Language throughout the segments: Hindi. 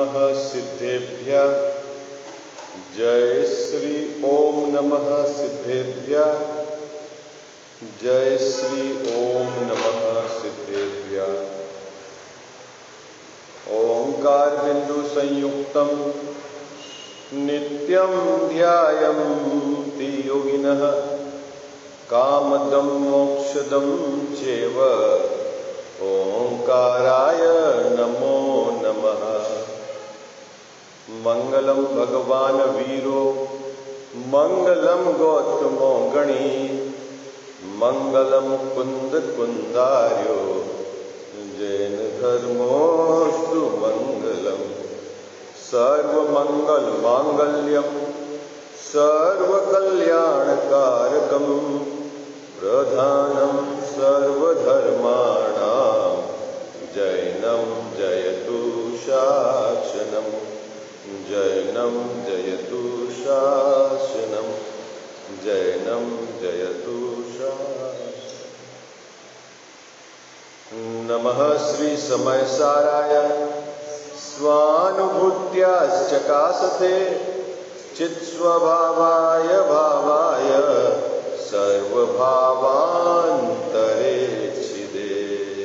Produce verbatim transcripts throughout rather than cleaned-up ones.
नमः सिद्धेभ्यः। जय श्री ओम नमः सिद्धेभ्यः। जय श्री ओम नमः सिद्धेभ्यः। ओंकार बिंदु संयुक्तम नित्यं ध्यायन्ति योगिनः कामदं मोक्षदं चैव। ओंकाराय नमो नमः। मंगलम भगवान वीरो मंगलम गौतमो गणी मंगलम कुंद कुंदार्यो जैन धर्मोस्तु मंगलम। सर्वमंगल मांगल्यम सर्वकल्याणकारकम प्रधानम सर्वधर्माणां जैनम जयतु शासनम। जैनम जयतु शासनम। जैनम जयतु शासनम। नमः श्री समयसाराय स्वानुभूत्याश्चकासते चित्स्वभावाय भावाय सर्वभावान्तरेच्छिदे।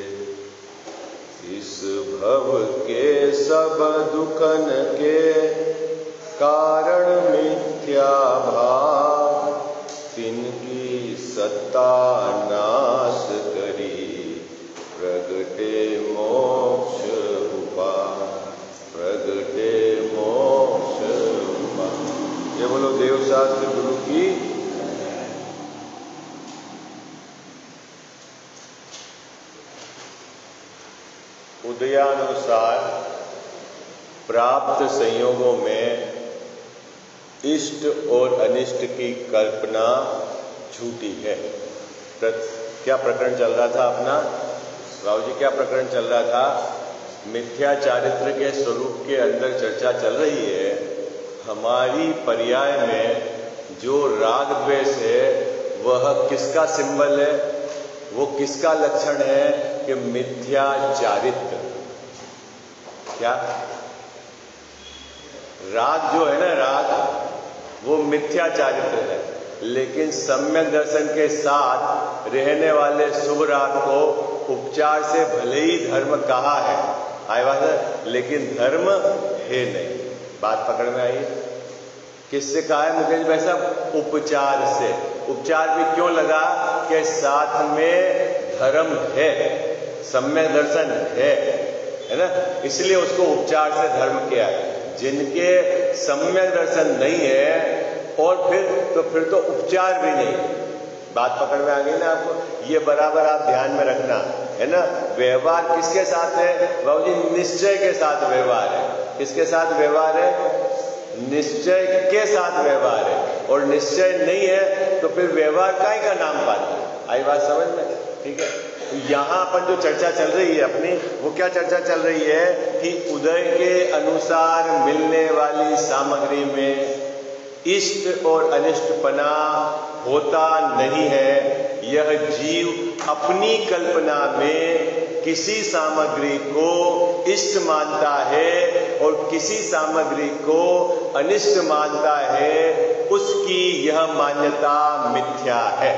इस भव के सब दुखन के कारण मिथ्या भाव तिनकी सत्ता नाश करी प्रगटे मोक्ष उपाय। प्रगटे मोक्ष उपाय। ये बोलो देव शास्त्र गुरु की। उदयानुसार प्राप्त संयोगों में इष्ट और अनिष्ट की कल्पना झूठी है। क्या प्रकरण चल रहा था अपना राव जी? क्या प्रकरण चल रहा था? मिथ्या चारित्र के स्वरूप के अंदर चर्चा चल रही है। हमारी पर्याय में जो राग द्वेष है वह किसका सिंबल है? वो किसका लक्षण है? कि मिथ्या चारित्र। क्या राग जो है ना, राग वो मिथ्या चारित्र है। लेकिन सम्यक दर्शन के साथ रहने वाले शुभ राग को उपचार से भले ही धर्म कहा है, आए बात है, लेकिन धर्म है नहीं। बात पकड़ में आई? किससे कहा है मुकेश भाई साहब? उपचार से। उपचार भी क्यों लगा? कि साथ में धर्म है, सम्यक दर्शन है, है ना, इसलिए उसको उपचार से धर्म किया है। जिनके सम्यक दर्शन नहीं है और फिर तो फिर तो उपचार भी नहीं। बात पकड़ में आ गई ना आपको? ये बराबर आप ध्यान में रखना, है ना। व्यवहार किसके साथ है बाबू जी? निश्चय के साथ व्यवहार है। किसके साथ व्यवहार है? निश्चय के साथ व्यवहार है। और निश्चय नहीं है तो फिर व्यवहार काय का नाम पाता है। आई बात समझ में? ठीक है। यहाँ पर जो चर्चा चल रही है अपनी, वो क्या चर्चा चल रही है? कि उदय के अनुसार मिलने वाली सामग्री में इष्ट और अनिष्टपना होता नहीं है। यह जीव अपनी कल्पना में किसी सामग्री को इष्ट मानता है और किसी सामग्री को अनिष्ट मानता है। उसकी यह मान्यता मिथ्या है।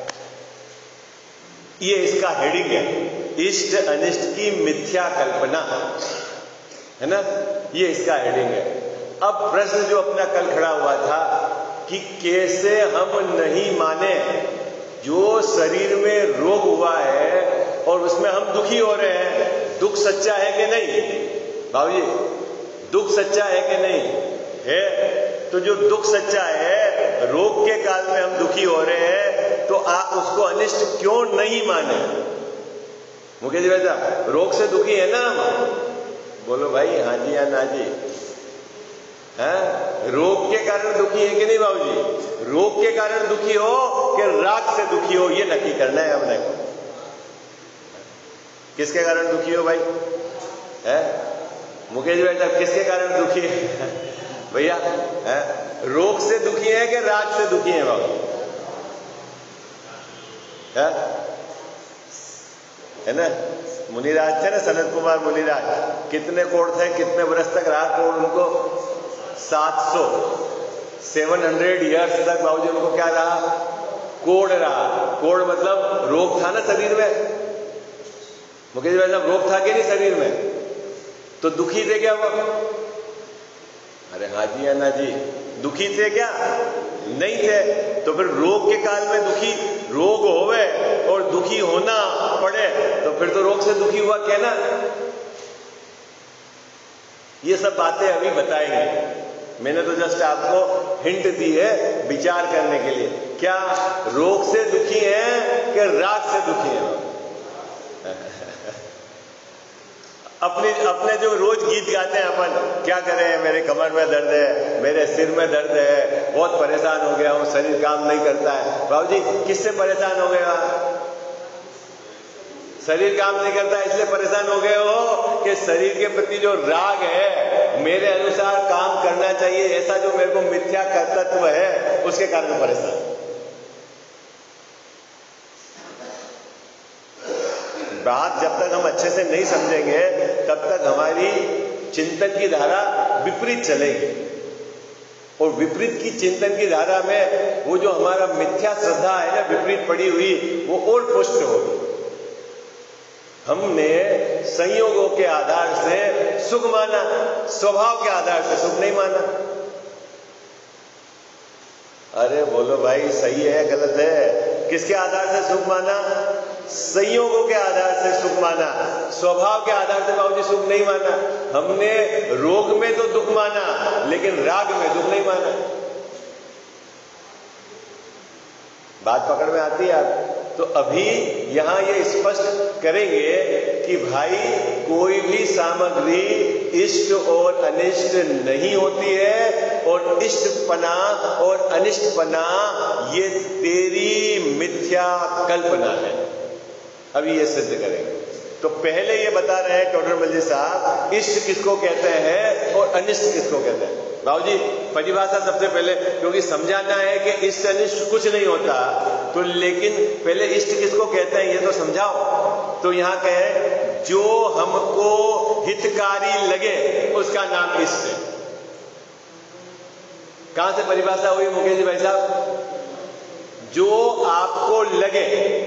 ये इसका हेडिंग है, इष्ट अनिष्ट की मिथ्या कल्पना, है ना। ये इसका हेडिंग है। अब प्रश्न जो अपना कल खड़ा हुआ था कि कैसे हम नहीं माने जो शरीर में रोग हुआ है और उसमें हम दुखी हो रहे हैं। दुख सच्चा है कि नहीं बाबूजी? दुख सच्चा है कि नहीं है? तो जो दुख सच्चा है, रोग के काल में हम दुखी हो रहे हैं, तो आप उसको अनिष्ट क्यों नहीं माने? मुकेश भाई साहब, रोग से दुखी है ना हम? बोलो भाई हाँ जी या ना जी? है? रोग के कारण दुखी है कि नहीं बाबूजी? रोग के कारण दुखी हो कि राग से दुखी हो, ये नक्की करना है हमने। किसके कारण दुखी हो भाई? है मुकेश भाई साहब, किसके कारण दुखी है भैया? है रोग से दुखी है कि राग से दुखी है बाबू? है है ना। मुनिराज थे ना, सनत कुमार मुनिराज, कितने कोड़ थे, कितने बरस तक रहा कोड़ उनको? सात सौ सेवन हंड्रेड ईयर्स तक बाबूजी उनको क्या रहा? कोड़ रहा। कोड़ मतलब रोग था ना शरीर में, मुकेश भाई साहब, रोग था कि नहीं शरीर में? तो दुखी थे क्या वो? अरे हाजी अन्ना जी, दुखी थे क्या? नहीं थे। तो फिर रोग के काल में दुखी, रोग होवे और दुखी होना पड़े तो फिर तो रोग से दुखी हुआ क्या ना? ये सब बातें अभी बताएंगे, मैंने तो जस्ट आपको हिंट दी है विचार करने के लिए। क्या रोग से दुखी हैं कि राग से दुखी हैं? अपने अपने जो रोज गीत गाते हैं अपन, क्या करें, मेरे कमर में दर्द है, मेरे सिर में दर्द है, बहुत परेशान हो गया हूं, शरीर काम नहीं करता है। बाबूजी किससे परेशान हो गए? शरीर काम नहीं करता इसलिए परेशान हो गए हो कि शरीर के प्रति जो राग है, मेरे अनुसार काम करना चाहिए ऐसा जो मेरे को मिथ्या तत्व है, उसके कारण परेशान। बात जब तक हम अच्छे से नहीं समझेंगे तब तक हमारी चिंतन की धारा विपरीत चलेगी, और विपरीत की चिंतन की धारा में वो जो हमारा मिथ्या श्रद्धा है ना, विपरीत पड़ी हुई, वो और पुष्ट होगी। हमने संयोगों के आधार से सुख माना, स्वभाव के आधार से सुख नहीं माना। अरे बोलो भाई, सही है गलत है? किसके आधार से सुख माना? संयोगों के आधार से सुख माना, स्वभाव के आधार से बाबूजी सुख नहीं माना। हमने रोग में तो दुख माना लेकिन राग में दुख नहीं माना। बात पकड़ में आती है आप? तो अभी यहां ये स्पष्ट करेंगे कि भाई कोई भी सामग्री इष्ट और अनिष्ट नहीं होती है, और इष्टपना और अनिष्टपना ये तेरी मिथ्या कल्पना है। अभी ये सिद्ध करेंगे। तो पहले ये बता रहे हैं टोडरमल जी साहब, इष्ट किसको कहते हैं और अनिष्ट किसको कहते हैं। बाबूजी परिभाषा सबसे पहले, क्योंकि समझाना है कि इष्ट अनिष्ट कुछ नहीं होता, तो लेकिन पहले इष्ट किसको कहते हैं ये तो समझाओ। तो यहां कहे जो हमको हितकारी लगे उसका नाम इष्ट है। कहां से परिभाषा हुई मुकेश जी भाई साहब? जो आपको लगे,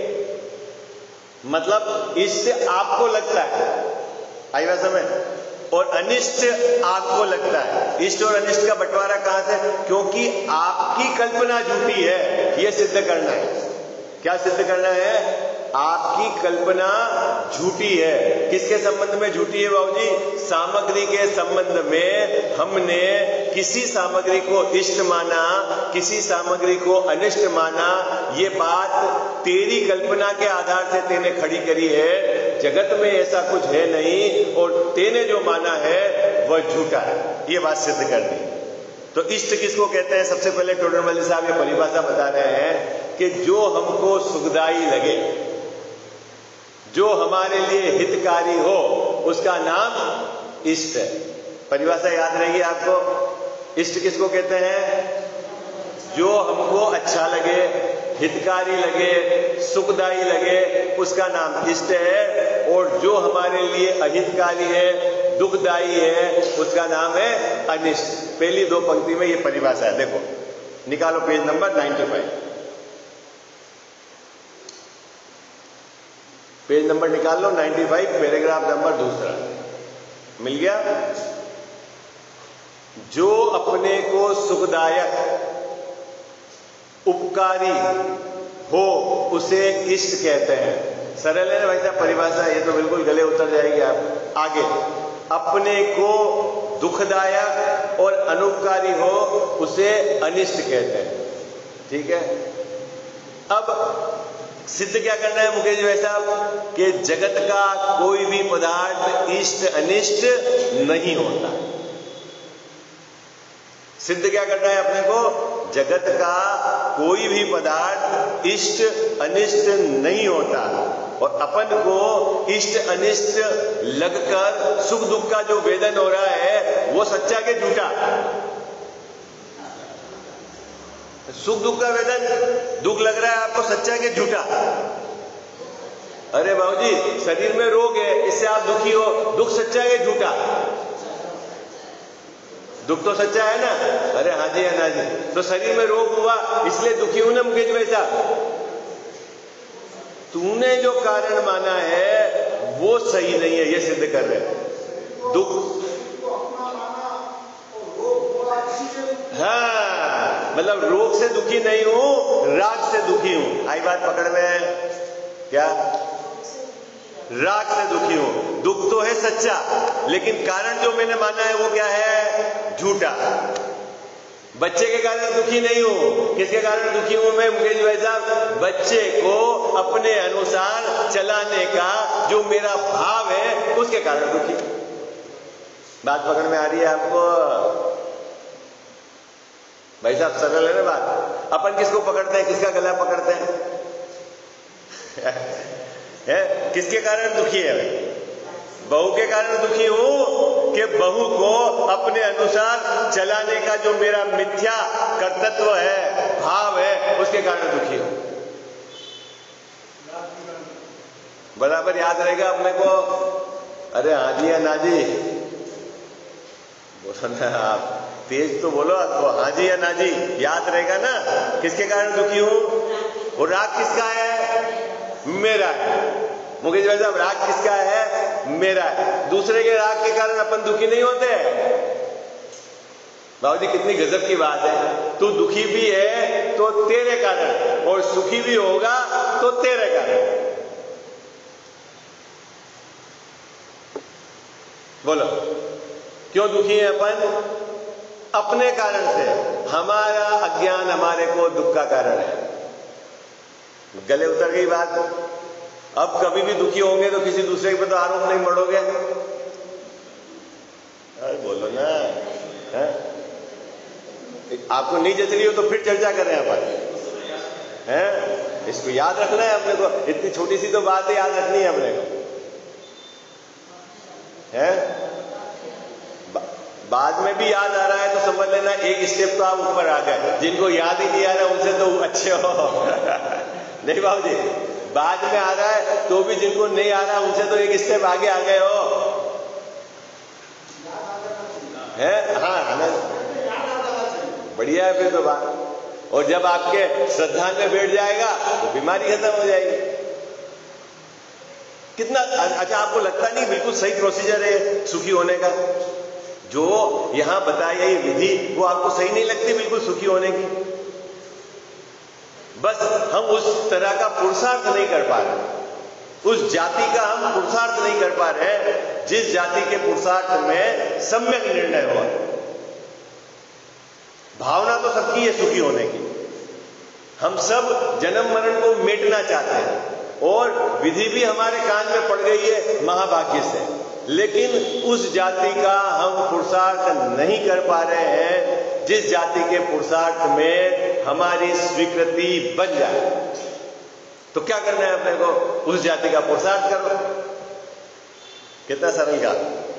मतलब इष्ट आपको लगता है, आई बात समझ, और अनिष्ट आपको लगता है। इष्ट और अनिष्ट का बंटवारा कहां से? क्योंकि आपकी कल्पना झूठी है, यह सिद्ध करना है। क्या सिद्ध करना है? आपकी कल्पना झूठी है। किसके संबंध में झूठी है बाबूजी? सामग्री के संबंध में हमने किसी सामग्री को इष्ट माना, किसी सामग्री को अनिष्ट माना। ये बात तेरी कल्पना के आधार से तेने खड़ी करी है। जगत में ऐसा कुछ है नहीं, और तेने जो माना है वह झूठा है। ये बात सिद्ध करनी। तो इष्ट किसको कहते हैं? सबसे पहले टोडरमल जी साहब ये परिभाषा बता रहे हैं कि जो हमको सुखदायी लगे, जो हमारे लिए हितकारी हो, उसका नाम इष्ट है। परिभाषा याद रहेगी आपको। इष्ट किसको कहते हैं? जो हमको अच्छा लगे, हितकारी लगे, सुखदायी लगे, उसका नाम इष्ट है। और जो हमारे लिए अहितकारी है, दुखदायी है, उसका नाम है अनिष्ट। पहली दो पंक्ति में ये परिभाषा है। देखो, निकालो पेज नंबर पचानवे, पेज नंबर निकाल लो पचानवे, पैराग्राफ नंबर दूसरा मिल गया। जो अपने को सुखदायक, उपकारी हो उसे इष्ट कहते हैं। सरल है ना भाई साहब परिभाषा? ये तो बिल्कुल गले उतर जाएगी आप। आगे, अपने को दुखदायक और अनुपकारी हो उसे अनिष्ट कहते हैं। ठीक है, अब सिद्ध क्या करना है मुकेश भाई साहब? कि जगत का कोई भी पदार्थ इष्ट अनिष्ट नहीं होता। सिद्ध क्या करना है अपने को? जगत का कोई भी पदार्थ इष्ट अनिष्ट नहीं होता, और अपन को इष्ट अनिष्ट लगकर सुख दुख का जो वेदन हो रहा है वो सच्चा के झूठा? सुख दुख का वेदन, दुख लग रहा है आपको, सच्चा के झूठा? अरे बाबूजी शरीर में रोग है, इससे आप दुखी हो, दुख सच्चा है झूठा? दुख तो सच्चा है ना? अरे हाँ जी है ना जी। तो शरीर में रोग हुआ इसलिए दुखी हूं ना मुकेश भाई साहब? तूने जो कारण माना है वो सही नहीं है, ये सिद्ध कर रहे हैं। दुख हाँ, मतलब रोग से दुखी नहीं हूं, राग से दुखी हूं। आई बात पकड़ में? क्या? राग से दुखी हूं। दुख तो है सच्चा, लेकिन कारण जो मैंने माना है वो क्या है? झूठा। बच्चे के कारण दुखी नहीं हूं। किसके कारण दुखी हूं मैं मुकेश भाई साहब? बच्चे को अपने अनुसार चलाने का जो मेरा भाव है उसके कारण दुखी। बात पकड़ में आ रही है आपको? भाई साहब सरल है ना बात? अपन किसको पकड़ते हैं? किसका गला पकड़ते हैं? है? किसके कारण दुखी है? बहू के कारण दुखी हूं कि बहू को अपने अनुसार चलाने का जो मेरा मिथ्या कर्तव्य है, भाव है, उसके कारण दुखी हूं। बराबर याद रहेगा अपने को? अरे हाँ जी या ना जी? बोलो ना आप, तेज तो बोलो। तो हाँ जी या ना जी याद रहेगा ना? किसके कारण दुखी हूं? वो राग किसका है? मेरा है। मुकेश भाई साहब राग किसका है? मेरा है। दूसरे के राग के कारण अपन दुखी नहीं होते? बाबूजी कितनी गजब की बात है। तू दुखी भी है तो तेरे कारण, और सुखी भी होगा तो तेरे कारण। बोलो क्यों दुखी है अपन? अपने कारण से। हमारा अज्ञान हमारे को दुख का कारण है। गले उतर गई बात? अब कभी भी दुखी होंगे तो किसी दूसरे पे तो आरोप नहीं मढ़ोगे? अरे बोलो ना है? आपको नहीं जच रही हो तो फिर चर्चा करें अपन, हैं? इसको याद रखना है अपने को। इतनी छोटी सी तो बात है, याद रखनी है अपने को, है? बाद में भी याद आ रहा है तो समझ लेना एक स्टेप तो आप ऊपर आ गए। जिनको याद ही नहीं आ रहा उनसे तो अच्छे हो। नहीं बाबू जी, बाद में आ रहा है तो भी जिनको नहीं आ रहा उनसे तो एक स्टेप आगे आ गए हो, है? हाँ ना, बढ़िया है फिर तो बात। और जब आपके श्रद्धा में बैठ जाएगा तो बीमारी खत्म हो जाएगी। कितना अच्छा आपको लगता नहीं बिल्कुल सही प्रोसीजर है सुखी होने का? जो यहां बताई गई विधि वो आपको सही नहीं लगती बिल्कुल सुखी होने की? बस हम उस तरह का पुरुषार्थ नहीं कर पा रहे, उस जाति का हम पुरुषार्थ नहीं कर पा रहे जिस जाति के पुरुषार्थ में सम्यक निर्णय हुआ। भावना तो सबकी है सुखी होने की। हम सब जन्म मरण को मिटना चाहते हैं और विधि भी हमारे कान में पड़ गई है महाभाग्य से, लेकिन उस जाति का हम पुरुषार्थ नहीं कर पा रहे हैं जिस जाति के पुरुषार्थ में हमारी स्वीकृति बन जाए। तो क्या करना है अपने को? उस जाति का पुरुषार्थ करो। कितना सरल का।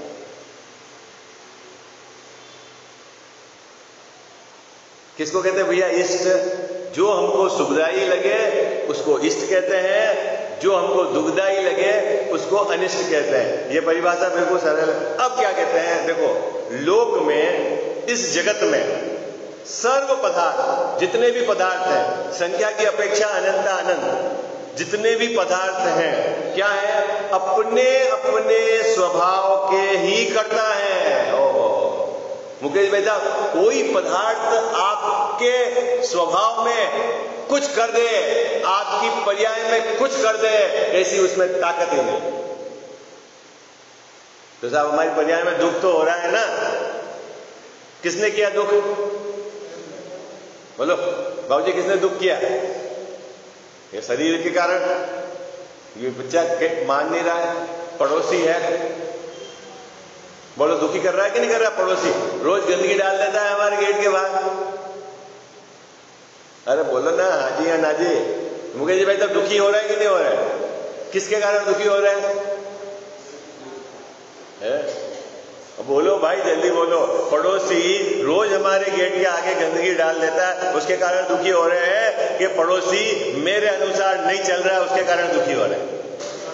किसको कहते हैं भैया? इष्ट। जो हमको सुखदायी लगे उसको इष्ट कहते हैं, जो हमको दुखदायी लगे उसको अनिष्ट कहते हैं। ये परिभाषा बिल्कुल सरल है। अब क्या कहते हैं देखो, लोक में इस जगत में सर्व पदार्थ, जितने भी पदार्थ हैं, संख्या की अपेक्षा अनंत अनंत जितने भी पदार्थ हैं, क्या है? अपने अपने स्वभाव के ही करता है। ओहो मुकेश भाई साहब, कोई पदार्थ आपके स्वभाव में कुछ कर दे, आपकी पर्याय में कुछ कर दे, ऐसी उसमें ताकत ही नहीं। तो साहब हमारी पर्याय में दुख तो हो रहा है ना? किसने किया दुख? बोलो बाबूजी, किसने दुख किया? ये शरीर के कारण। ये बच्चा मान नहीं रहा है, पड़ोसी है, बोलो दुखी कर रहा है कि नहीं कर रहा? पड़ोसी रोज गंदगी डाल देता है हमारे गेट के बाहर। अरे बोलो ना हाँ जी या ना जी। मुकेश जी भाई तब दुखी हो रहा है कि नहीं हो रहा है? किसके कारण दुखी हो रहा है, है? बोलो भाई जल्दी बोलो। पड़ोसी रोज हमारे गेट के आगे गंदगी डाल देता है, उसके कारण दुखी हो रहे हैं कि पड़ोसी मेरे अनुसार नहीं चल रहा है, उसके कारण दुखी हो रहे हैं।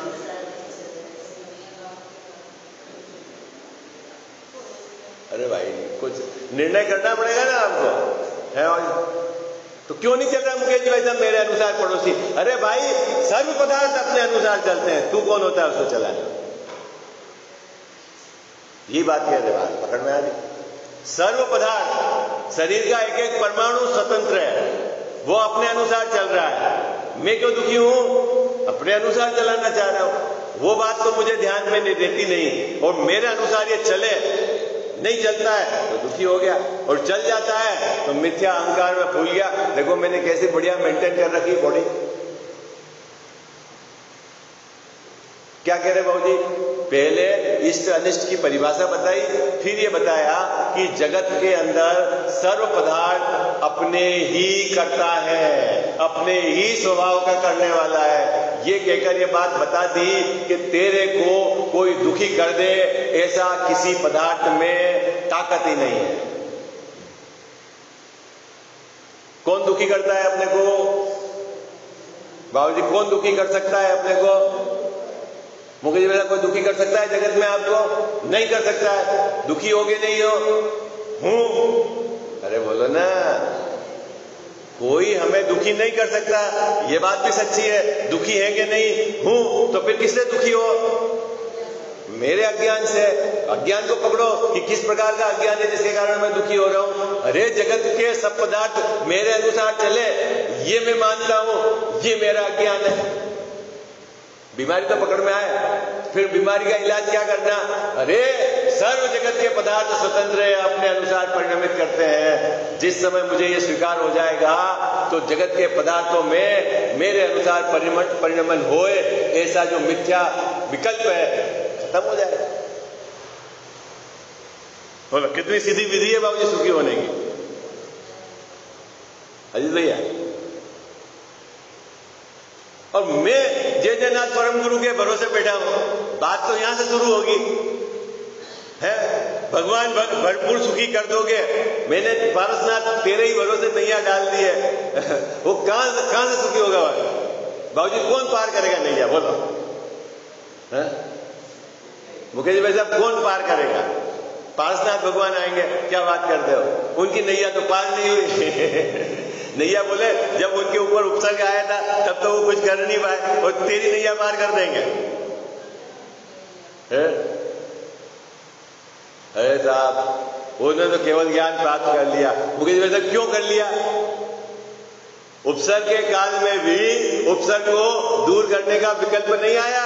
अरे भाई कुछ निर्णय करना पड़ेगा ना आपको, है? और तो क्यों नहीं चल रहा मुकेश जी भाई साहब मेरे अनुसार पड़ोसी? अरे भाई सर्व पदार्थ अपने अनुसार चलते हैं, तू कौन होता है उसको चलाने? ये बात कह रहे, बात पकड़ में आ रही। सर्व पदार्थ, शरीर का एक एक परमाणु स्वतंत्र है, वो अपने अनुसार चल रहा है। मैं क्यों दुखी हूं? अपने अनुसार चलाना चाह रहा हूं। वो बात तो मुझे ध्यान में नहीं देती नहीं, और मेरे अनुसार ये चले, नहीं चलता है तो दुखी हो गया, और चल जाता है तो मिथ्या अहंकार में फूल गया। देखो मैंने कैसे बढ़िया मेंटेन कर रखी बॉडी। क्या कह रहे बाबूजी? पहले इष्ट अनिष्ट की परिभाषा बताई, फिर ये बताया कि जगत के अंदर सर्व पदार्थ अपने ही करता है, अपने ही स्वभाव का करने वाला है। ये कहकर ये बात बता दी कि तेरे को कोई दुखी कर दे ऐसा किसी पदार्थ में ताकत ही नहीं है। कौन दुखी करता है अपने को? बाबूजी कौन दुखी कर सकता है अपने को? मुकेश भाई कोई दुखी कर सकता है जगत में आपको? नहीं कर सकता है। दुखी होगे नहीं हो? हूं। अरे बोलो ना, कोई हमें दुखी नहीं कर सकता, ये बात भी सच्ची है। दुखी है कि नहीं? हूं। तो फिर किससे दुखी हो? मेरे अज्ञान से। अज्ञान को पकड़ो कि किस प्रकार का अज्ञान है जिसके कारण मैं दुखी हो रहा हूं। अरे जगत के सब पदार्थ मेरे अनुसार चले, ये मैं मानता हूं, ये मेरा अज्ञान है। बीमारी तो पकड़ में आए, फिर बीमारी का इलाज क्या करना? अरे सर्व जगत के पदार्थ स्वतंत्र है, अपने अनुसार परिणमित करते हैं। जिस समय मुझे ये स्वीकार हो जाएगा तो जगत के पदार्थों में मेरे अनुसार परिणमन होए ऐसा जो मिथ्या विकल्प है खत्म हो जाएगा। बोलो कितनी सीधी विधि है बाबूजी सुखी होने की? अजीत भैया, और मैं जय जयनाथ परम गुरु के भरोसे बैठा हूं। बात तो यहां से शुरू होगी, है? भगवान भरपूर सुखी कर दोगे। मैंने पारसनाथ तेरे ही भरोसे नैया डाल दी है। वो कहां से कहां से सुखी होगा बाबूजी? कौन पार करेगा नैया? बोलो है? मुकेश भाई साहब कौन पार करेगा? पारसनाथ भगवान आएंगे, क्या बात करते हो? उनकी नैया तो पार नहीं हुई। नैया बोले जब उनके ऊपर उपसर्ग आया था तब तो वो कुछ कर नहीं पाए, और तेरी नैया पार कर देंगे। अरे साहब उन्होंने तो केवल ज्ञान प्राप्त कर लिया। मुकेश भाई साहब क्यों कर लिया? उपसर्ग के काल में भी उपसर्ग को दूर करने का विकल्प नहीं आया,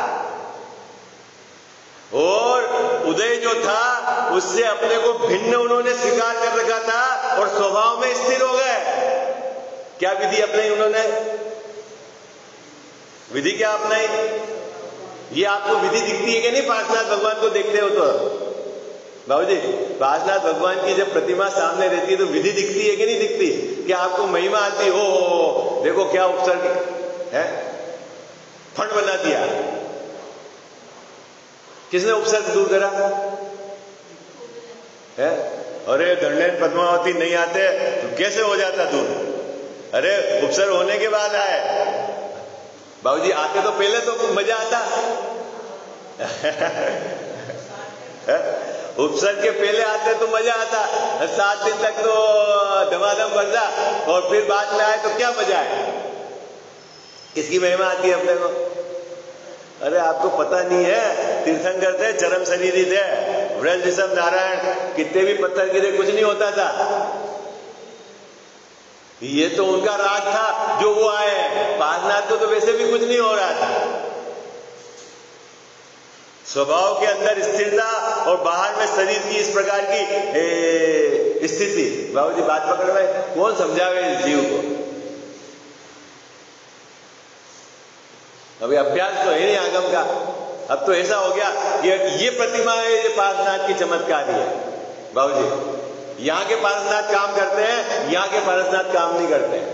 और उदय जो था उससे अपने को भिन्न उन्होंने स्वीकार कर रखा था, और स्वभाव में स्थिर हो गए। क्या विधि अपनाई उन्होंने? विधि क्या अपनाई? ये आपको विधि दिखती है कि नहीं? पार्श्वनाथ भगवान को देखते हो तो बाबूजी, पार्श्वनाथ भगवान की जब प्रतिमा सामने रहती है तो विधि दिखती है कि नहीं दिखती? कि आपको महिमा आती हो, हो देखो क्या उपसर्ग है, फंड बना दिया। किसने उपसर्ग दूर करा है? अरे दंडेन पद्मावती नहीं आते तो कैसे हो जाता दूर? अरे उपसर्ग होने के बाद आए। बाबूजी आते तो पहले तो मजा आता। उपसर्ग के पहले आते तो मजा आता, सात दिन तक तो धमाधम बजा, और फिर बाद में आए तो क्या मजा है? किसकी महिमा आती है अपने को? अरे आपको पता नहीं है, तीर्थंकर थे, चरम शरीरी थे, व्रज ऋषभ नारायण, कितने भी पत्थर गिरे कुछ नहीं होता था। ये तो उनका राज था जो वो आए। पार्श्वनाथ को तो वैसे भी कुछ नहीं हो रहा था। स्वभाव के अंदर स्थिरता और बाहर में शरीर की इस प्रकार की स्थिति। बाबूजी बात पकड़ में, कौन समझावे इस जीव को? अभी अभ्यास तो है नहीं आगम का। अब तो ऐसा हो गया कि ये प्रतिमा है, ये पार्श्वनाथ की चमत्कारी है। बाबूजी यहां के पार्श्वनाथ काम करते हैं, यहां के पार्श्वनाथ काम नहीं करते हैं।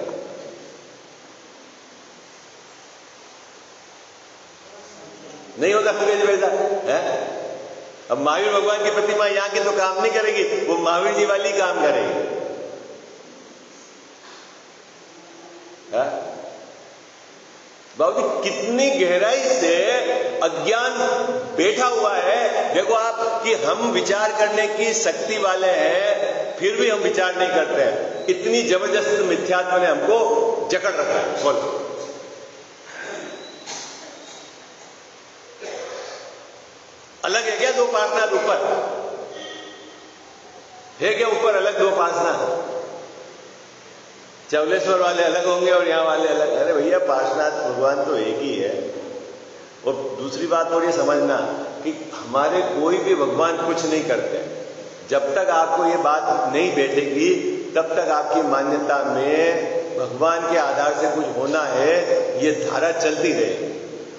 नहीं होता मुकेश वैसा है। अब महावीर भगवान की प्रतिमा यहां की तो काम नहीं करेगी, वो महावीर जी वाली काम करेगी। है? बाबूजी कितनी गहराई से अज्ञान बैठा हुआ है। देखो आप कि हम विचार करने की शक्ति वाले हैं, फिर भी हम विचार नहीं करते हैं। इतनी जबरदस्त मिथ्यात्व ने हमको जकड़ रखा है। बोलो, अलग है क्या दो पार्टनर? ऊपर है क्या? ऊपर अलग दो पार्टनर? चौलेश्वर वाले अलग होंगे और यहाँ वाले अलग। अरे भैया, पार्शनाथ भगवान तो एक ही है। और दूसरी बात और ये समझना कि हमारे कोई भी भगवान कुछ नहीं करते। जब तक आपको ये बात नहीं बैठेगी तब तक आपकी मान्यता में भगवान के आधार से कुछ होना है, ये धारा चलती रहेगी।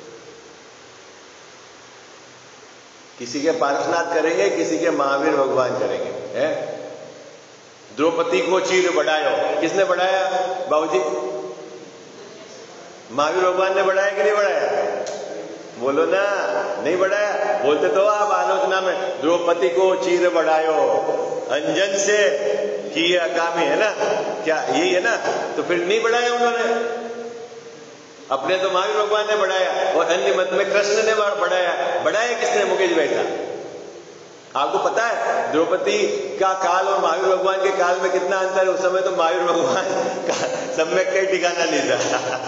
किसी के पार्शनाथ करेंगे, किसी के महावीर भगवान करेंगे। है द्रौपदी को चीर बढ़ायो, किसने बढ़ाया? बाबूजी, महावीर भगवान ने बढ़ाया कि नहीं बढ़ाया? बोलो ना, नहीं बढ़ाया? बोलते तो आप आलोचना में, द्रौपदी को चीर बढ़ायो, अंजन से किया कामी, है ना? क्या यही है ना? तो फिर नहीं बढ़ाया उन्होंने, अपने तो महावीर भगवान ने बढ़ाया और अन्य मत में कृष्ण ने बढ़ाया। बढ़ाया किसने? मुकेश भाई साहब, आपको पता है द्रौपदी का काल और महावीर भगवान के काल में कितना अंतर है? उस समय तो महावीर भगवान का सम्यक कहीं ठिकाना नहीं था।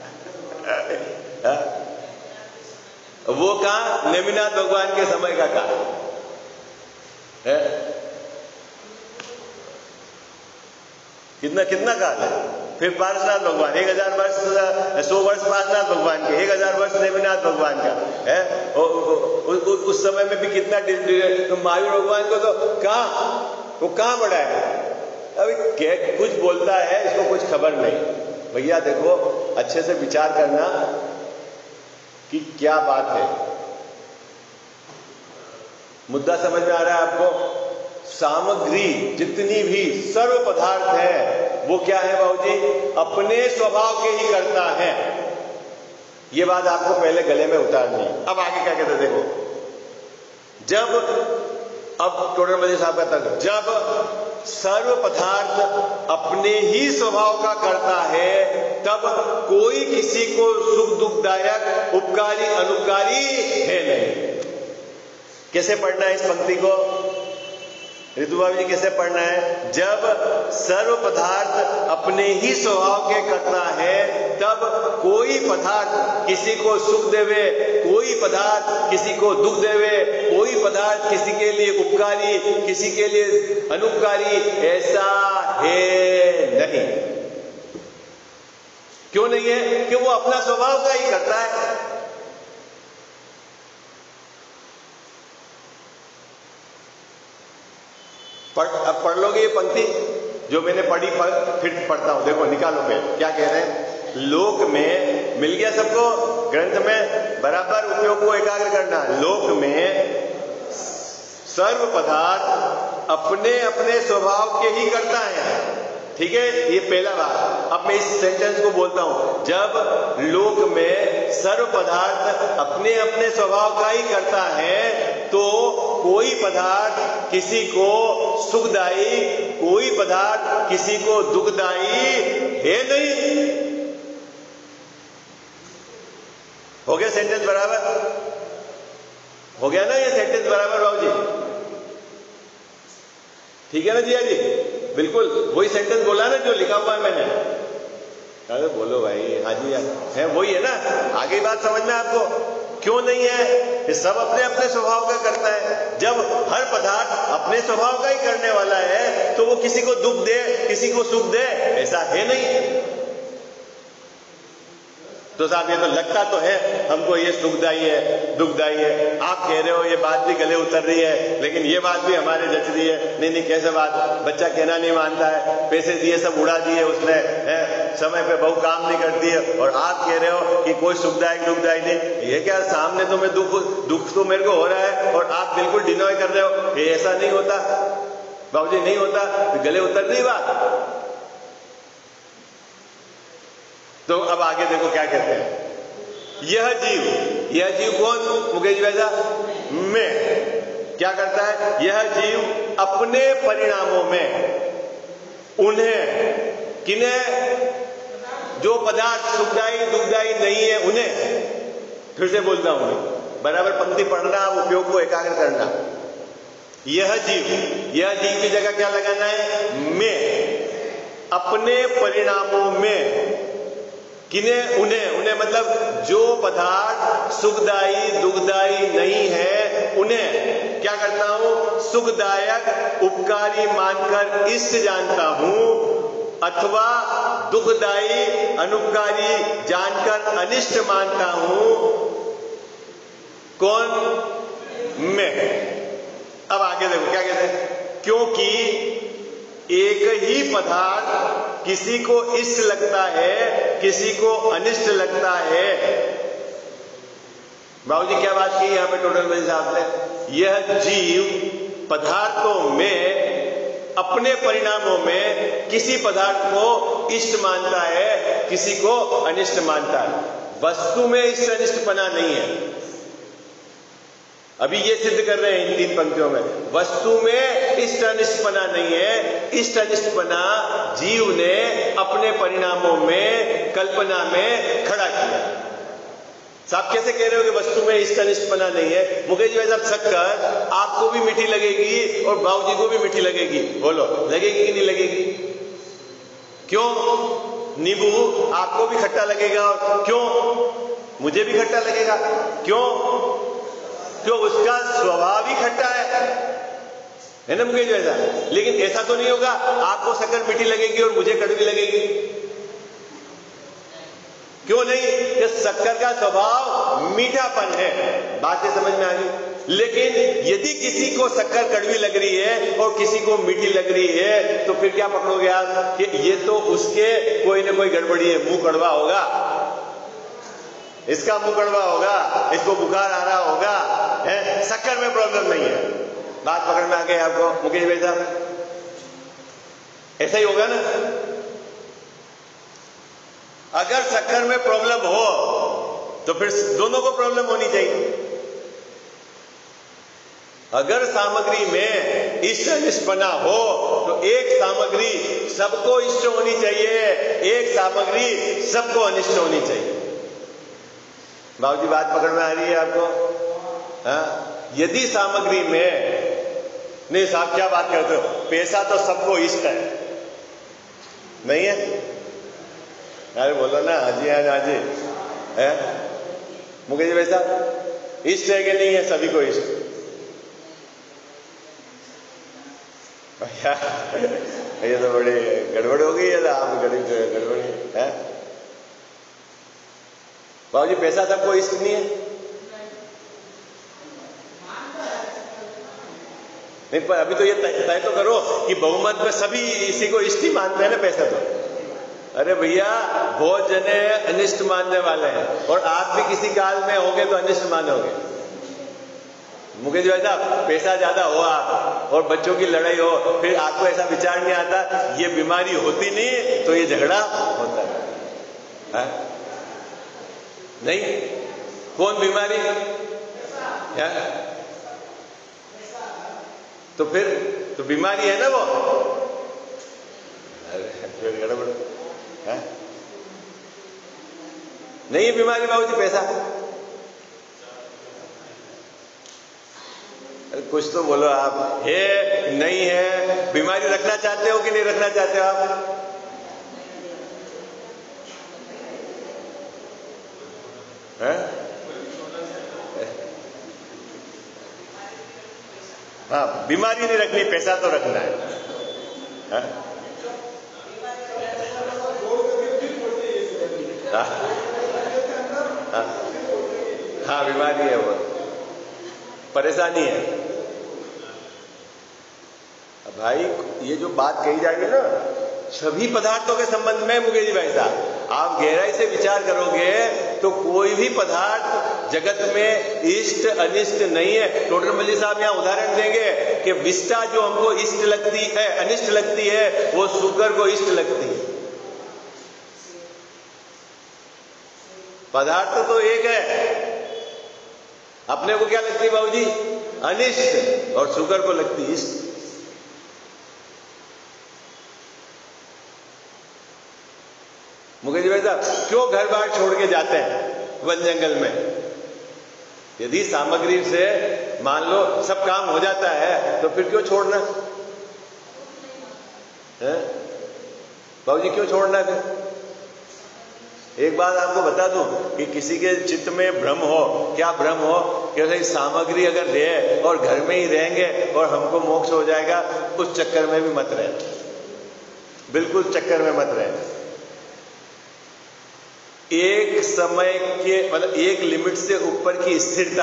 वो कहा नेमिनाथ भगवान के समय का काल है। कितना कितना काल है? फिर पार्शनाथ भगवान एक हजार वर्ष, सौ वर्ष पार्शनाथ भगवान के, एक हजार वर्ष नेमिनाथ भगवान का है। ओ, ओ, ओ, उ, उस समय में भी कितना तो महावीर भगवान को तो कहा वो कहाँ बढ़ा है? अभी कुछ बोलता है, इसको कुछ खबर नहीं। भैया देखो, अच्छे से विचार करना कि क्या बात है। मुद्दा समझ में आ रहा है आपको? सामग्री जितनी भी सर्व पदार्थ है वो क्या है बाबूजी? अपने स्वभाव के ही करता है। ये बात आपको पहले गले में उतारनी। अब आगे क्या कहते देखो, जब अब टोडरमल साहब का तर्क, जब सर्व पदार्थ अपने ही स्वभाव का करता है तब कोई किसी को सुख दुखदायक, उपकारी अनुपकारी है नहीं। कैसे पढ़ना है इस पंक्ति को ऋतु बाबू जी? कैसे पढ़ना है? जब सर्व पदार्थ अपने ही स्वभाव के करता है तब कोई पदार्थ किसी को सुख देवे, कोई पदार्थ किसी को दुख देवे, कोई पदार्थ किसी के लिए उपकारी, किसी के लिए अनुपकारी, ऐसा है नहीं। क्यों नहीं है? कि वो अपना स्वभाव का ही करता है। पढ़, अब पढ़ लोगे ये पंक्ति जो मैंने पढ़ी, पढ़, फिर पढ़ता हूं। देखो निकालो पे क्या कह रहे हैं। लोक में मिल गया सबको, ग्रंथ में बराबर उपयोग को एकाग्र करना। लोक में सर्व पदार्थ अपने अपने स्वभाव के ही करता है। ठीक है, ये पहला बात। अब मैं इस सेंटेंस को बोलता हूं, जब लोक में सर्व पदार्थ अपने अपने स्वभाव का ही करता है तो कोई पदार्थ किसी को सुखदायी, कोई पदार्थ किसी को दुखदायी है नहीं। हो गया सेंटेंस बराबर? हो गया ना ये सेंटेंस बराबर बाबू जी? ठीक है ना जिया जी? बिल्कुल वही सेंटेंस बोला ना जो लिखा हुआ है मैंने। अरे बोलो भाई। हाँ जी है, वही है ना। आगे बात समझना आपको। क्यों नहीं है? ये सब अपने अपने स्वभाव का करता है। जब हर पदार्थ अपने स्वभाव का ही करने वाला है तो वो किसी को दुख दे, किसी को सुख दे, ऐसा है नहीं। तो साहब ये तो लगता तो है हमको ये सुखदायी है, दुखदायी है। आप कह रहे हो ये बात भी गले उतर रही है, लेकिन ये बात भी हमारे जच रही है। नहीं नहीं, कैसे बात? बच्चा कहना नहीं मानता है, पैसे दिए सब उड़ा दिए उसने, है समय पे बहु काम नहीं करती है, और आप कह रहे हो कि कोई सुखदायक दुखदायी नहीं। ये क्या, सामने तो मैं दुख दुख तो मेरे को हो रहा है और आप बिल्कुल डिनॉय कर रहे हो। ये ऐसा नहीं होता बाबूजी, नहीं होता। तो गले उतर रही बात। तो अब आगे देखो क्या कहते हैं। यह जीव, यह जीव कौन मुकेश वैसा? मैं। क्या करता है? यह जीव अपने परिणामों में उन्हें, किन्हें? जो पदार्थ सुखदायी दुखदायी नहीं है उन्हें, फिर से बोलता हूं, बराबर पंक्ति पढ़ना, उपयोग को एकाग्र करना। यह जीव, यह जीव की जगह क्या लगाना है? मैं अपने परिणामों में, किन्हें? उन्हें, उन्हें मतलब जो पदार्थ सुखदायी दुखदायी नहीं है उन्हें क्या करता हूं? सुखदायक उपकारी मानकर इष्ट जानता हूं, अथवा दुखदायी अनुपकारी जानकर अनिष्ट मानता हूं। कौन? मैं। अब आगे देखो क्या कहते हैं, क्योंकि एक ही पदार्थ किसी को इष्ट लगता है, किसी को अनिष्ट लगता है। बाबूजी क्या बात की यहां पे टोटल वजी साहब ने? यह जीव पदार्थों में, अपने परिणामों में किसी पदार्थ को इष्ट मानता है, किसी को अनिष्ट मानता है। वस्तु में इष्ट अनिष्टपना नहीं है। अभी ये सिद्ध कर रहे हैं इन तीन पंक्तियों में, वस्तु में इष्ट अनिष्टपना नहीं है। इष्ट अनिष्टपना जीव ने अपने परिणामों में, कल्पना में खड़ा किया। साहब कैसे कह रहे हो कि वस्तु में इष्ट अनिष्टपना नहीं है? मुकेश भाई साहब, शक्कर आपको भी मीठी लगेगी और बाबूजी को भी मीठी लगेगी, बोलो लगेगी कि नहीं लगेगी? क्यों? नींबू आपको भी खट्टा लगेगा, और क्यों? मुझे भी खट्टा लगेगा। क्यों? जो उसका स्वभाव ही खट्टा है, है ना मुकेश भाई साहब? लेकिन ऐसा तो नहीं होगा आपको शक्कर मीठी लगेगी और मुझे कड़वी लगेगी। क्यों नहीं? कि शक्कर का स्वभाव मीठापन है। बातें समझ में आ गई? लेकिन यदि किसी को शक्कर कड़वी लग रही है और किसी को मीठी लग रही है, तो फिर क्या पकड़ोगे आप कि ये तो उसके कोई ना कोई गड़बड़ी है, मुंह कड़वा होगा, इसका मुंह कड़वा होगा, इसको बुखार आ रहा होगा, है? शक्कर में प्रॉब्लम नहीं है। बात पकड़ में आ गई आपको मुकेश भाई साहब? ऐसा ही होगा ना? अगर शक्कर में प्रॉब्लम हो तो फिर दोनों को प्रॉब्लम होनी चाहिए। अगर सामग्री में इष्ट अनिष्टपना हो तो एक सामग्री सबको इष्ट होनी चाहिए, एक सामग्री सबको अनिष्ट होनी चाहिए। बाबूजी बात पकड़ में आ रही है आपको? हाँ? यदि सामग्री में, नहीं साहब क्या बात करते हो, पैसा तो सबको इष्ट है, नहीं है? अरे बोलो ना, हाजी है हाजी है मुकेश भाई साहब, इष्ट है कि नहीं है? सभी को इष्ट। ये तो बड़ी गड़बड़ हो गई है ना, आप गड़बड़ है। बाबूजी पैसा सबको इष्ट नहीं है? नहीं, पर अभी तो ये तय तो करो कि बहुमत में सभी इसी को इष्ट ही मानते हैं ना पैसा तो। अरे भैया बहुत जने अनिष्ट मानने वाले हैं, और आप भी किसी काल में होंगे तो अनिष्ट मानोगे। मुकेश भाई साहब, पैसा ज्यादा हो आप और बच्चों की लड़ाई हो, फिर आपको ऐसा विचार नहीं आता ये बीमारी होती नहीं तो ये झगड़ा होता है, है? नहीं? कौन बीमारी है? तो फिर तो बीमारी है ना वो। अरे फिर गड़बड़ है? नहीं है बीमारी बाबूजी पैसा। अरे कुछ तो बोलो आप, है नहीं है? बीमारी रखना चाहते हो कि नहीं रखना चाहते हो आप? है? हाँ, बीमारी नहीं रखनी, पैसा तो रखना है, है? हाँ, हाँ, हाँ बीमारी है, वो परेशानी है। भाई ये जो बात कही जा रही है ना सभी पदार्थों के संबंध में मुकेश भाई साहब, आप गहराई से विचार करोगे तो कोई भी पदार्थ जगत में इष्ट अनिष्ट नहीं है। टोटल मल्ली साहब यहाँ उदाहरण देंगे कि विष्टा जो हमको इष्ट लगती है, अनिष्ट लगती है, वो शुगर को इष्ट लगती है। पदार्थ तो एक है, अपने को क्या लगती है बाबूजी? अनिष्ट, और शुगर को लगती है इष्ट। मुकेश भाई साहब, क्यों घर बार छोड़ के जाते हैं वन जंगल में? यदि सामग्री से मान लो सब काम हो जाता है तो फिर क्यों छोड़ना है? बाबूजी क्यों छोड़ना है? एक बात आपको बता दूं कि किसी के चित्त में भ्रम हो, क्या भ्रम हो कि भाई सामग्री अगर रहे और घर में ही रहेंगे और हमको मोक्ष हो जाएगा, उस चक्कर में भी मत रहे, बिल्कुल चक्कर में मत रहे। एक समय के मतलब एक लिमिट से ऊपर की स्थिरता,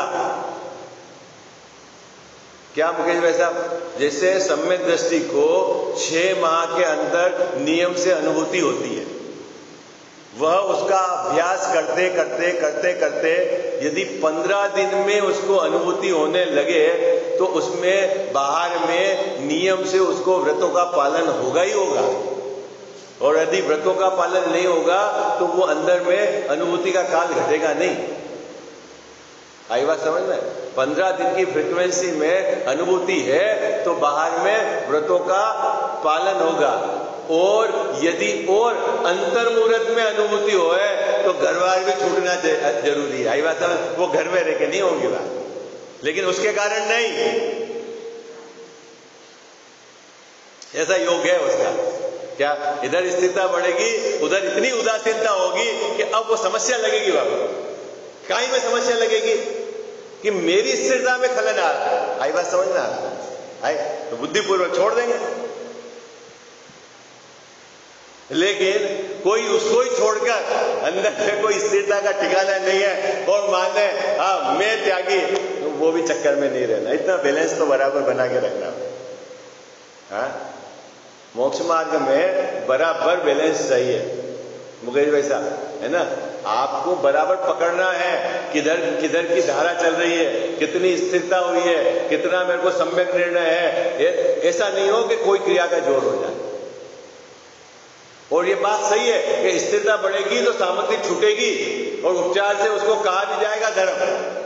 क्या मुकेश भाई साहब? जैसे सम्यक दृष्टि को छह माह के अंदर नियम से अनुभूति होती है, वह उसका अभ्यास करते करते करते करते यदि पंद्रह दिन में उसको अनुभूति होने लगे तो उसमें बाहर में नियम से उसको व्रतों का पालन होगा ही होगा, और यदि व्रतों का पालन नहीं होगा तो वो अंदर में अनुभूति का काल घटेगा नहीं। आई बात समझ में? पंद्रह दिन की फ्रीक्वेंसी में अनुभूति है तो बाहर में व्रतों का पालन होगा, और यदि और अंतर मुहूर्त में अनुभूति हो है तो घरवार भी छूटना जरूरी है। आई बात समझ? वो घर में रह के नहीं होगी बात, लेकिन उसके कारण नहीं, ऐसा योग है उसका। क्या इधर स्थिरता बढ़ेगी, उधर इतनी उदासीनता होगी कि अब वो समस्या लगेगी, बाबू काई में समस्या लगेगी कि मेरी स्थिरता में खलन आ रहा है। आई बात समझ में आ रहा है? आई तो बुद्धिपूर्वक छोड़ देंगे, लेकिन कोई उसको ही छोड़कर अंदर में कोई स्थिरता का ठिकाना नहीं है और माने हाँ मैं त्यागी, तो वो भी चक्कर में नहीं रहना। इतना बैलेंस तो बराबर बना के रखना। हाँ, मोक्ष मार्ग में बराबर बैलेंस चाहिए मुकेश भाई साहब, है ना? आपको बराबर पकड़ना है किधर किधर की धारा चल रही है, कितनी स्थिरता हुई है, कितना मेरे को सम्यक निर्णय है। ऐसा नहीं हो कि कोई क्रिया का जोर हो जाए। और ये बात सही है कि स्थिरता बढ़ेगी तो सामग्री छूटेगी और उपचार से उसको कहा भी जाएगा धर्म।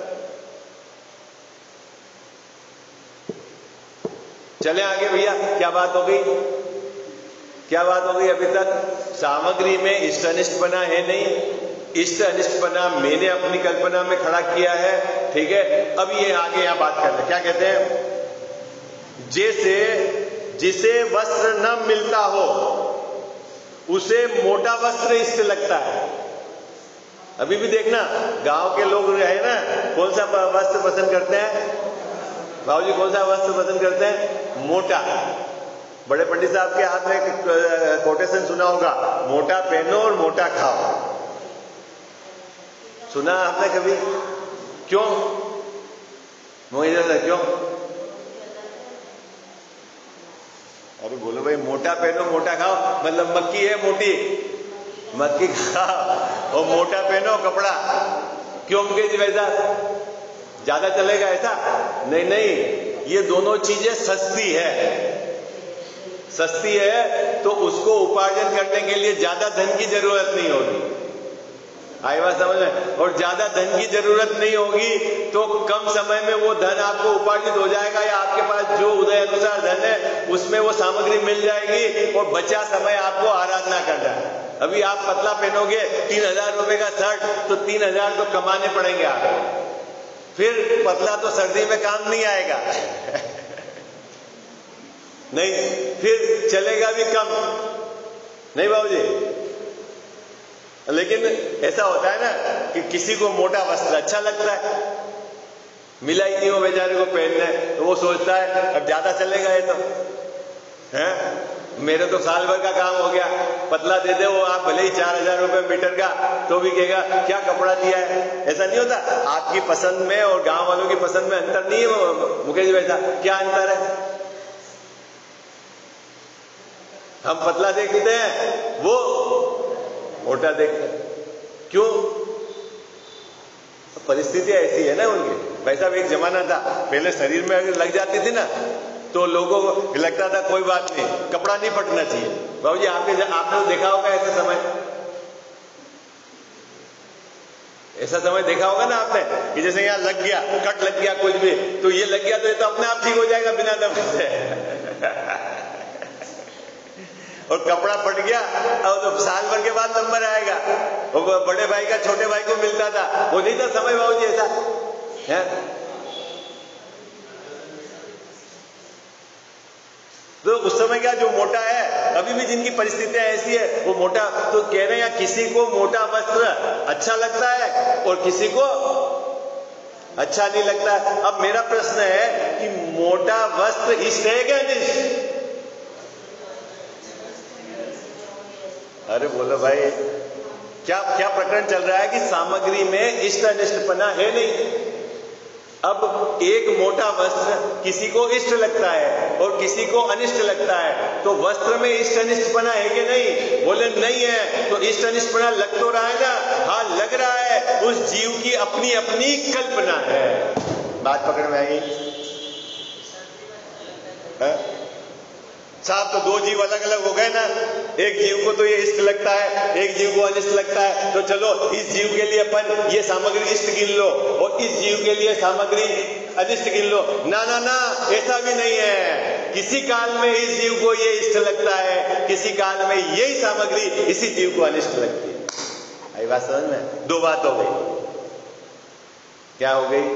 चले आगे भैया, क्या बात हो गई? क्या बात हो गई? अभी तक सामग्री में इष्ट अनिष्ट बना है नहीं, इष्ट अनिष्ट बना मैंने अपनी कल्पना में खड़ा किया है, ठीक है। अब ये आगे यहां बात करते हैं, क्या कहते हैं? जैसे जिसे वस्त्र न मिलता हो उसे मोटा वस्त्र इष्ट लगता है। अभी भी देखना, गांव के लोग है ना, कौन सा वस्त्र पसंद करते हैं? बाबूजी कौन सा वस्त्र पसंद करते हैं? मोटा। बड़े पंडित साहब के हाथ में कोटेशन सुना होगा, मोटा पहनो और मोटा खाओ। सुना आपने कभी? क्यों मुझे क्यों? अरे बोलो भाई, मोटा पहनो मोटा खाओ मतलब मक्की है मोटी, मक्की खाओ और मोटा पहनो कपड़ा। क्यों मुकेश जी वैसा ज्यादा चलेगा ऐसा? नहीं नहीं, ये दोनों चीजें सस्ती है, सस्ती है तो उसको उपार्जन करने के लिए ज्यादा धन की जरूरत नहीं होगी। आई बात समझ में? और ज्यादा धन की जरूरत नहीं होगी तो कम समय में वो धन आपको उपार्जित हो जाएगा, या आपके पास जो उदय अनुसार धन है उसमें वो सामग्री मिल जाएगी और बचा समय आपको आराधना करना है। अभी आप पतला पहनोगे तीन हजार रुपए का शर्ट तो तीन हजार तो कमाने पड़ेंगे आपको, फिर पतला तो सर्दी में काम नहीं आएगा नहीं, फिर चलेगा भी कम, नहीं बाबूजी? लेकिन ऐसा होता है ना कि किसी को मोटा वस्त्र अच्छा लगता है, मिला ही नहीं हो बेचारे को पहनने, तो वो सोचता है अब ज्यादा चलेगा ये तो है, मेरे तो साल भर का काम हो गया, पतला दे दे वो आप भले ही चार हजार रुपए मीटर का, तो भी कहेगा क्या कपड़ा दिया है। ऐसा नहीं होता? आपकी पसंद में और गांव वालों की पसंद में अंतर नहीं है मुकेश भाई साहब? क्या अंतर है? हम पतला देखते हैं, वो मोटा देखते हैं। क्यों? परिस्थिति ऐसी है ना उनकी। वैसा भी एक जमाना था, पहले शरीर में अगर लग जाती थी ना तो लोगों को लगता था कोई बात नहीं, कपड़ा नहीं फटना चाहिए। बाबूजी आपने आपने देखा होगा ऐसे समय, ऐसा समय देखा होगा ना आपने कि जैसे यहाँ लग गया, कट लग गया कुछ भी, तो ये लग गया तो ये तो अपने आप ठीक हो जाएगा बिना दवा से और कपड़ा फट गया और तो साल भर के बाद नंबर आएगा। वो बड़े भाई का छोटे भाई को मिलता था, वो नहीं था समय बाबू जी ऐसा है। तो उस समय क्या, जो मोटा है, अभी भी जिनकी परिस्थितियां ऐसी है वो मोटा, तो कह रहे हैं किसी को मोटा वस्त्र अच्छा लगता है और किसी को अच्छा नहीं लगता है। अब मेरा प्रश्न है कि मोटा वस्त्र इष्ट है क्या अनिष्ट? अरे बोलो भाई, क्या क्या प्रकरण चल रहा है कि सामग्री में इष्ट अनिष्टपना है नहीं। अब एक मोटा वस्त्र किसी को इष्ट लगता है और किसी को अनिष्ट लगता है, तो वस्त्र में इष्ट अनिष्टपना है कि नहीं? बोले नहीं है, तो इष्ट अनिष्टपना लग तो रहा है ना? हाँ लग रहा है, उस जीव की अपनी अपनी कल्पना है। बात पकड़ में आई? साहब तो दो जीव अलग अलग हो गए ना, एक जीव को तो ये इष्ट लगता है, एक जीव को अनिष्ट लगता है, तो चलो इस जीव के लिए अपन ये सामग्री इष्ट गिन लो और इस जीव के लिए सामग्री अनिष्ट गिन लो। ना ना ना, ऐसा भी नहीं है। किसी काल में इस जीव को ये इष्ट लगता है, किसी काल में यही सामग्री इसी जीव को अनिष्ट लगती है। आई बात समझ में? दो बात हो गई। क्या हो गई?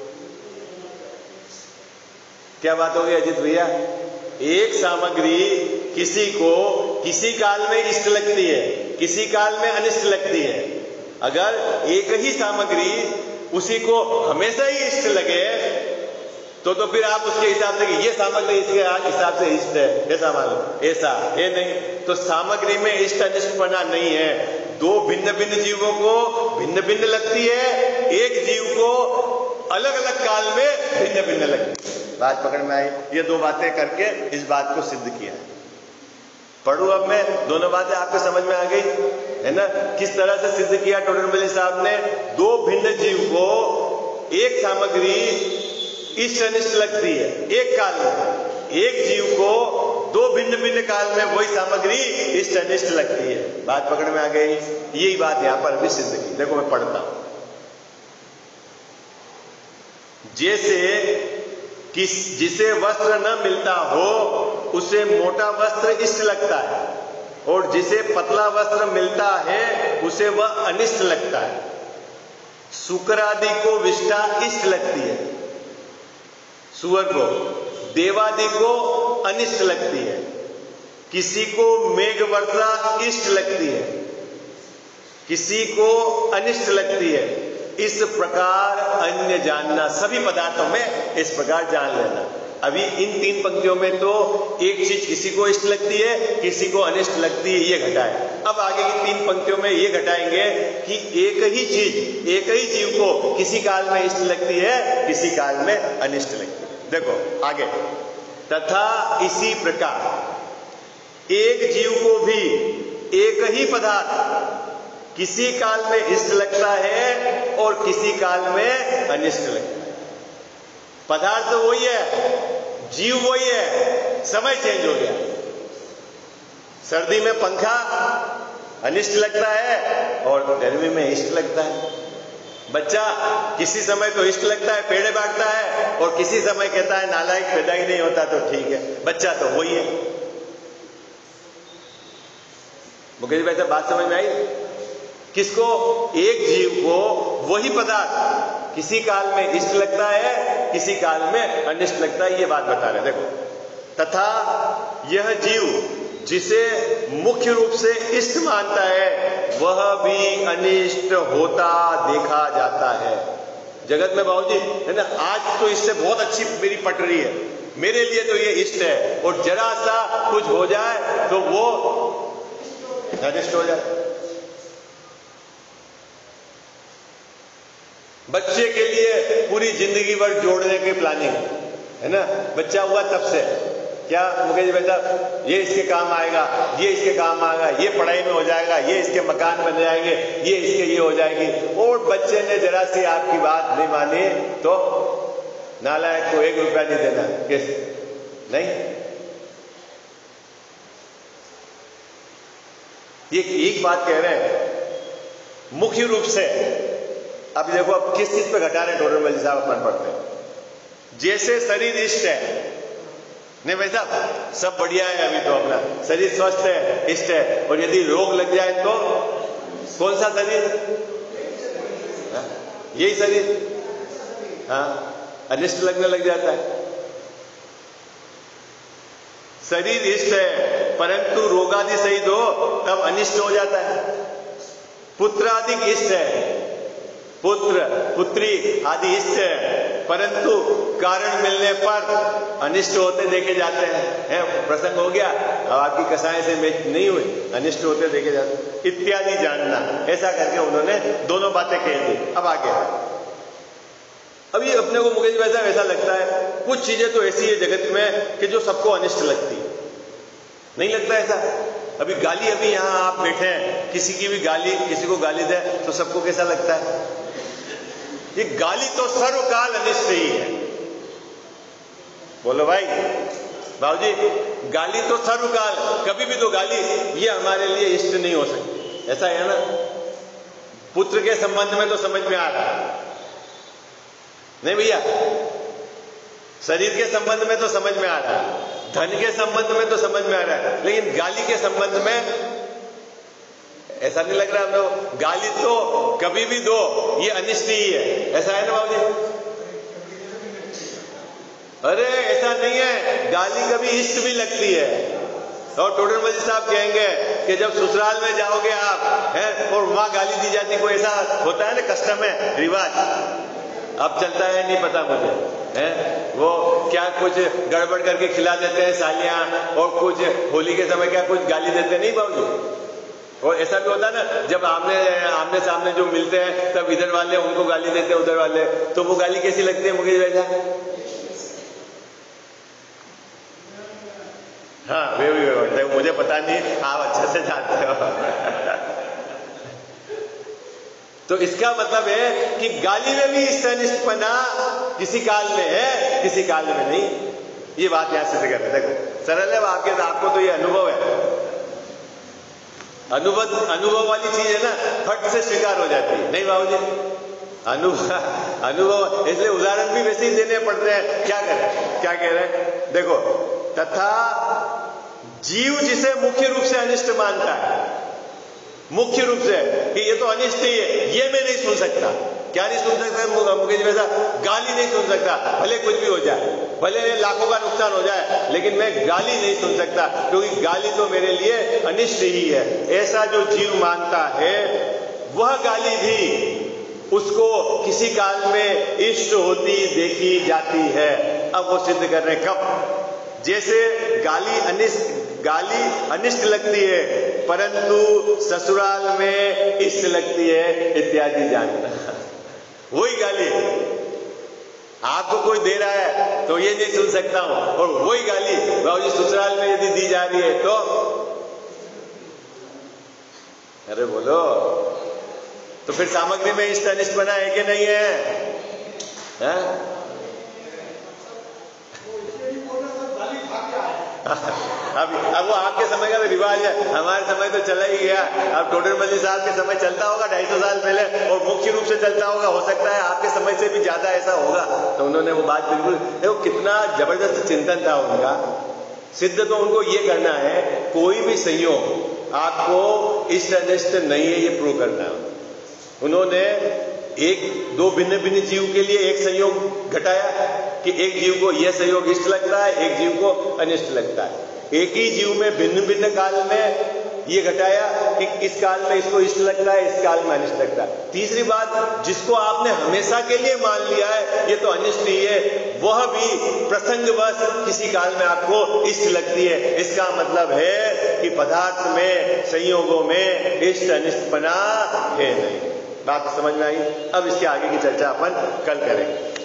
क्या बात हो गई अजीत भैया? एक सामग्री किसी को किसी काल में इष्ट लगती है, किसी काल में अनिष्ट लगती है। अगर एक ही सामग्री उसी को हमेशा ही इष्ट लगे तो तो फिर आप उसके हिसाब से कि ये सामग्री इसके हिसाब से इष्ट है, ऐसा मान लो, ऐसा है नहीं। तो सामग्री में इष्ट अनिष्टपना नहीं है। दो भिन्न भिन्न जीवों को भिन्न भिन्न लगती है, एक जीव को अलग अलग काल में भिन्न भिन्न लगती है। बात पकड़ में आई? ये दो बातें करके इस बात को सिद्ध किया। पढ़ू अब मैं, दोनों बातें आपको समझ में आ गई है ना? किस तरह से सिद्ध किया टोडरमल साहब ने? दो भिन्न जीव को एक सामग्री इष्ट अनिष्ट लगती है एक काल में, एक जीव को दो भिन्न भिन्न काल में वही सामग्री इष्ट अनिष्ट लगती है। बात पकड़ में आ गई? यही बात यहां पर अभी सिद्ध की। देखो मैं पढ़ता हूं। जैसे किस जिसे वस्त्र न मिलता हो उसे मोटा वस्त्र इष्ट लगता है, और जिसे पतला वस्त्र मिलता है उसे वह अनिष्ट लगता है। शुक्र आदि को विष्ठा इष्ट लगती है, सुअर को, देवादि को अनिष्ट लगती है, किसी को मेघ वर्षा इष्ट लगती है, किसी को अनिष्ट लगती है। इस प्रकार अन्य जानना, सभी पदार्थों में इस प्रकार जान लेना। अभी इन तीन पंक्तियों में तो एक चीज किसी को इष्ट लगती है, किसी को अनिष्ट लगती है, ये घटाए। अब आगे की तीन पंक्तियों में ये घटाएंगे कि एक ही चीज, एक ही जीव को किसी काल में इष्ट लगती है, किसी काल में अनिष्ट लगती है। देखो आगे, तथा इसी प्रकार एक जीव को भी एक ही पदार्थ किसी काल में इष्ट लगता है और किसी काल में अनिष्ट लगता है। पदार्थ तो वही है, जीव वही है, समय चेंज हो गया। सर्दी में पंखा अनिष्ट लगता है और गर्मी में इष्ट लगता है। बच्चा किसी समय तो इष्ट लगता है, पेड़े बांटता है, और किसी समय कहता है नालायक, पैदा ही नहीं होता तो ठीक है। बच्चा तो वही है। मुकेश भाई साहब बात समझ में आई? किसको? एक जीव को वही पदार्थ किसी काल में इष्ट लगता है, किसी काल में अनिष्ट लगता है, ये बात बता रहे। देखो, तथा यह जीव जिसे मुख्य रूप से इष्ट मानता है वह भी अनिष्ट होता देखा जाता है। जगत में बाबूजी है ना, आज तो इससे बहुत अच्छी मेरी पट रही है, मेरे लिए तो ये इष्ट है, और जरा सा कुछ हो जाए तो वो अनिष्ट हो जाए। बच्चे के लिए पूरी जिंदगी भर जोड़ने की प्लानिंग है ना, बच्चा हुआ तब से क्या मुकेश भाई साहब, ये इसके काम आएगा, ये इसके काम आएगा, ये पढ़ाई में हो जाएगा, ये इसके मकान बन जाएंगे, ये इसके ये हो जाएगी। और बच्चे ने जरा सी आपकी बात नहीं मानी तो नालायक को एक रुपया नहीं देना, किस नहीं। ये एक बात कह रहे हैं मुख्य रूप से। अब देखो अब किस चीज पे घटा रहे हैं टोडरमल साहब, अपन पढ़ते हैं। जैसे शरीर इष्ट है, नहीं भाई साहब, सब बढ़िया है अभी तो, अपना शरीर स्वस्थ है, इष्ट है। और यदि रोग लग जाए तो कौन सा शरीर? यही शरीर हाँ अनिष्ट लगने लग जाता है। शरीर इष्ट है परंतु रोगादि सहित हो तब अनिष्ट हो जाता है। पुत्र आदि इष्ट है, पुत्र पुत्री आदि इष्ट है परंतु कारण मिलने पर अनिष्ट होते देखे जाते हैं। है प्रसंग हो गया, अब आपकी कसाई से मैच नहीं हुई, अनिष्ट होते देखे जाते इत्यादि जानना। ऐसा करके उन्होंने दोनों बातें कह दी। अब आगे अभी अपने को मुकेश वैसा वैसा लगता है कुछ चीजें तो ऐसी है जगत में कि जो सबको अनिष्ट लगती है, नहीं लगता ऐसा? अभी गाली, अभी यहां आप बैठे हैं, किसी की भी गाली, किसी को गाली दे तो सबको कैसा लगता है? ये गाली तो सर्वकाल अनिष्ट ही है। बोलो भाई बाबूजी, गाली तो सर्वकाल, कभी भी तो गाली ये हमारे लिए इष्ट नहीं हो सकती, ऐसा है ना? पुत्र के संबंध में तो समझ में आ रहा है, नहीं भैया? शरीर के संबंध में तो समझ में आ रहा है, धन के संबंध में तो समझ में आ रहा है, लेकिन गाली के संबंध में ऐसा नहीं लग रहा हम लोग? गाली तो कभी भी दो ये अनिष्ट ही है, ऐसा है ना बाबूजी? अरे ऐसा नहीं है, गाली कभी इष्ट भी लगती है। और टोडर मजी साहब कहेंगे कि जब ससुराल में जाओगे आप हैं और वहां गाली दी जाती, कोई ऐसा होता है ना, कस्टम है, रिवाज, अब चलता है नहीं पता मुझे, है वो क्या कुछ गड़बड़ करके खिला देते हैं सालियां, और कुछ होली के समय क्या कुछ गाली देते हैं, नहीं बाबूजी? और ऐसा भी होता है ना, जब आमने आमने सामने जो मिलते हैं तब इधर वाले उनको गाली देते हैं, उधर वाले, तो वो गाली कैसी लगती है मुकेश वैसा? हाँ वे भी वे, मुझे पता नहीं, आप अच्छे से जानते हो। तो इसका मतलब है कि गाली में भी इस अनिष्टपना किसी काल में है, किसी काल में नहीं। ये बात यहां सिद्ध करते हैं। देखो सरल है आपके, आपको तो ये अनुभव है, अनुभव अनुभव वाली चीज है ना, फट से स्वीकार हो जाती है, नहीं बाबूजी? अनुभव अनुभव इसलिए उदाहरण भी वैसे ही देने पड़ते हैं। क्या करें, क्या कह रहे हैं? देखो, तथा जीव जिसे मुख्य रूप से अनिष्ट मानता है, मुख्य रूप से कि ये तो अनिष्ट ही है, ये मैं नहीं सुन सकता। क्या नहीं सुन सकता मुकेश वैसा? गाली नहीं सुन सकता, भले कुछ भी हो जाए, भले लाखों का नुकसान हो जाए, लेकिन मैं गाली नहीं सुन सकता क्योंकि गाली तो मेरे लिए अनिष्ट ही है। ऐसा जो जीव मानता है वह गाली भी उसको किसी काल में इष्ट होती देखी जाती है। अब वो सिद्ध कर रहे हैं कब? जैसे गाली अनिष्ट गाली अनिष्ट लगती है परंतु ससुराल में इष्ट लगती है, इत्यादि जानना। वही गाली आपको कोई दे रहा है तो ये नहीं सुन सकता हूं, और वही गाली बाबूजी ससुराल में यदि दी जा रही है तो, अरे बोलो, तो फिर सामग्री में इष्ट अनिष्ट बना है कि नहीं है, है? अब अब वो आपके समय का तो रिवाज है, हमारे समय तो चला ही गया। अब टोडर मल्ली साहब के समय चलता होगा ढाई सौ साल पहले, और मुख्य रूप से चलता होगा, हो सकता है आपके समय से भी ज्यादा ऐसा होगा। तो उन्होंने वो बात बिल्कुल, देखो कितना जबरदस्त चिंतन था उनका। सिद्ध तो उनको ये करना है, कोई भी संयोग आपको इष्ट अनिष्ट नहीं है ये प्रूव करना है। उन्होंने एक दो भिन्न भिन्न जीव के लिए एक संयोग घटाया कि एक जीव को यह संयोग इष्ट लगता है, एक जीव को अनिष्ट लगता है। एक ही जीव में भिन्न भिन्न काल में ये घटाया कि इस काल में इसको इष्ट लगता है, इस काल में अनिष्ट लगता है। तीसरी बात, जिसको आपने हमेशा के लिए मान लिया है ये तो अनिष्ट ही है, वह भी प्रसंगवश किसी काल में आपको इष्ट लगती है। इसका मतलब है कि पदार्थ में, संयोगों में इष्ट अनिष्टपना है नहीं। बात समझ में आई? अब इसके आगे की चर्चा अपन कल करेंगे।